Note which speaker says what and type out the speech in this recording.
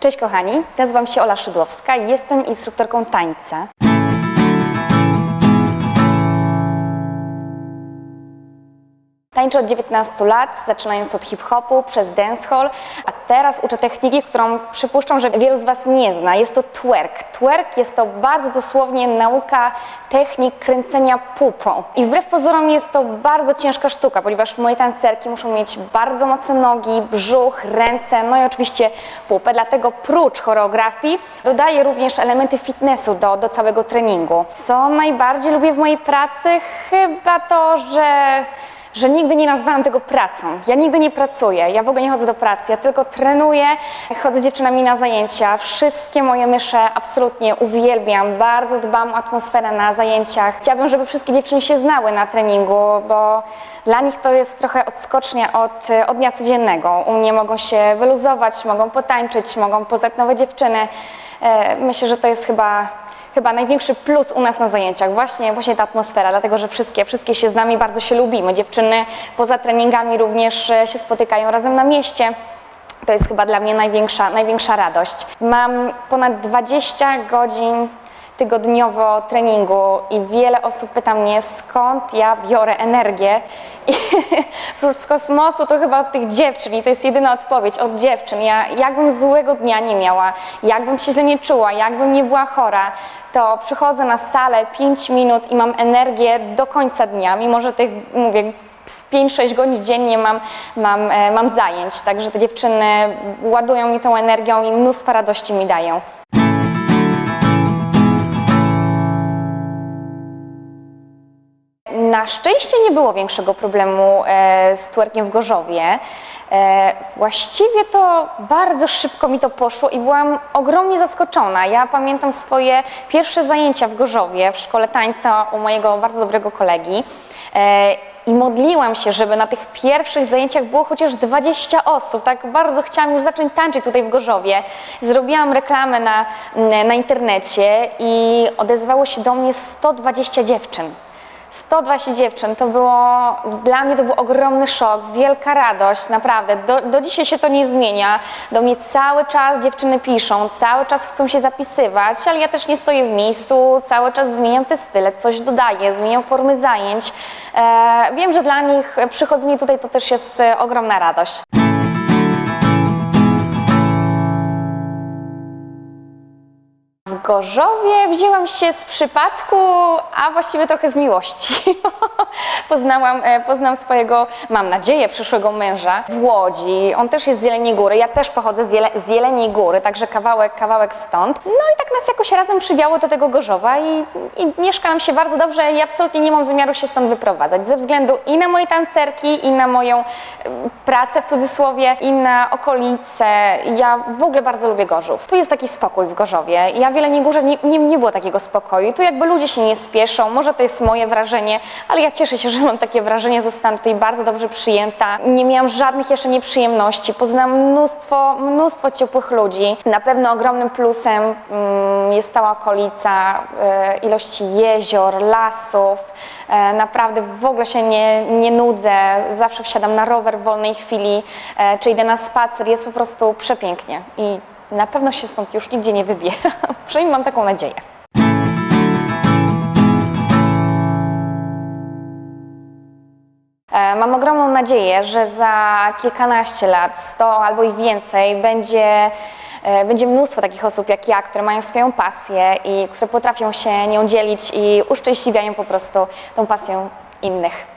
Speaker 1: Cześć kochani, nazywam się Ola Szydłowska i jestem instruktorką tańca. Tańczę od 19 lat, zaczynając od hip-hopu, przez dancehall, a teraz uczę techniki, którą przypuszczam, że wielu z Was nie zna. Jest to twerk. Twerk jest to bardzo dosłownie nauka technik kręcenia pupą. I wbrew pozorom jest to bardzo ciężka sztuka, ponieważ moje tancerki muszą mieć bardzo mocne nogi, brzuch, ręce, no i oczywiście pupę. Dlatego prócz choreografii dodaję również elementy fitnessu do całego treningu. Co najbardziej lubię w mojej pracy? Chyba to, że nigdy nie nazwałam tego pracą. Ja nigdy nie pracuję, ja w ogóle nie chodzę do pracy, ja tylko trenuję, chodzę z dziewczynami na zajęcia. Wszystkie moje mysze absolutnie uwielbiam, bardzo dbam o atmosferę na zajęciach. Chciałabym, żeby wszystkie dziewczyny się znały na treningu, bo dla nich to jest trochę odskocznia od dnia codziennego. U mnie mogą się wyluzować, mogą potańczyć, mogą poznać nowe dziewczyny. Myślę, że to jest chyba największy plus u nas na zajęciach, właśnie ta atmosfera, dlatego że wszystkie się z nami bardzo się lubimy. Dziewczyny poza treningami również się spotykają razem na mieście. To jest chyba dla mnie największa radość. Mam ponad 20 godzin tygodniowo treningu i wiele osób pyta mnie, skąd ja biorę energię. I prócz z kosmosu to chyba od tych dziewczyn i to jest jedyna odpowiedź od dziewczyn. Jakbym złego dnia nie miała, jakbym się źle nie czuła, jakbym nie była chora, to przychodzę na salę 5 minut i mam energię do końca dnia, mimo że tych, mówię, z 5-6 godzin dziennie mam zajęć, także te dziewczyny ładują mi tą energią i mnóstwo radości mi dają. Na szczęście nie było większego problemu z twerkiem w Gorzowie. Właściwie to bardzo szybko mi to poszło i byłam ogromnie zaskoczona. Ja pamiętam swoje pierwsze zajęcia w Gorzowie w szkole tańca u mojego bardzo dobrego kolegi. I modliłam się, żeby na tych pierwszych zajęciach było chociaż 20 osób. Tak bardzo chciałam już zacząć tańczyć tutaj w Gorzowie. Zrobiłam reklamę na internecie i odezwało się do mnie 120 dziewczyn. 120 dziewczyn, dla mnie to był ogromny szok, wielka radość, naprawdę. Do dzisiaj się to nie zmienia. Do mnie cały czas dziewczyny piszą, cały czas chcą się zapisywać, ale ja też nie stoję w miejscu, cały czas zmieniam te style, coś dodaję, zmieniam formy zajęć. Wiem, że dla nich przychodzenie tutaj to też jest ogromna radość. W Gorzowie wzięłam się z przypadku, a właściwie trochę z miłości. Poznałam swojego, mam nadzieję, przyszłego męża w Łodzi. On też jest z Jeleniej Góry, ja też pochodzę z Jeleniej Góry, także kawałek stąd. No i tak nas jakoś razem przywiało do tego Gorzowa i mieszka nam się bardzo dobrze i absolutnie nie mam zamiaru się stąd wyprowadzać. Ze względu i na moje tancerki, i na moją pracę w cudzysłowie, i na okolice. Ja w ogóle bardzo lubię Gorzów. Tu jest taki spokój w Gorzowie. Ja w Jeleniej Górze nie było takiego spokoju. Tu jakby ludzie się nie spieszą, może to jest moje wrażenie, ale ja cieszę się, że mam takie wrażenie, zostałam tutaj bardzo dobrze przyjęta. Nie miałam żadnych jeszcze nieprzyjemności, poznałam mnóstwo ciepłych ludzi. Na pewno ogromnym plusem jest cała okolica, ilość jezior, lasów. Naprawdę w ogóle się nie nudzę, zawsze wsiadam na rower w wolnej chwili, czy idę na spacer, jest po prostu przepięknie. I na pewno się stąd już nigdzie nie wybieram, przynajmniej mam taką nadzieję. Mam ogromną nadzieję, że za kilkanaście lat, 100 albo i więcej, będzie mnóstwo takich osób jak ja, które mają swoją pasję i które potrafią się nią dzielić i uszczęśliwiają po prostu tą pasją innych.